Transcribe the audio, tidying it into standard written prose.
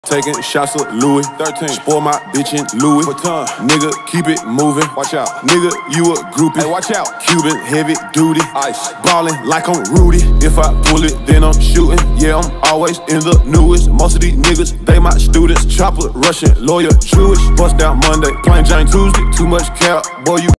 Taking shots of Louis 13. Spoil my bitch in Louis Vuitton. Nigga, keep it moving. Watch out. Nigga, you a groupie. Hey, watch out. Cuban, heavy duty. Ice. Ballin' like I'm Rudy. If I pull it, then I'm shooting. Yeah, I'm always in the newest. Most of these niggas, they my students. Chopper, Russian, lawyer, Jewish. Bust out Monday, plain Jane Tuesday. Too much cap, boy, you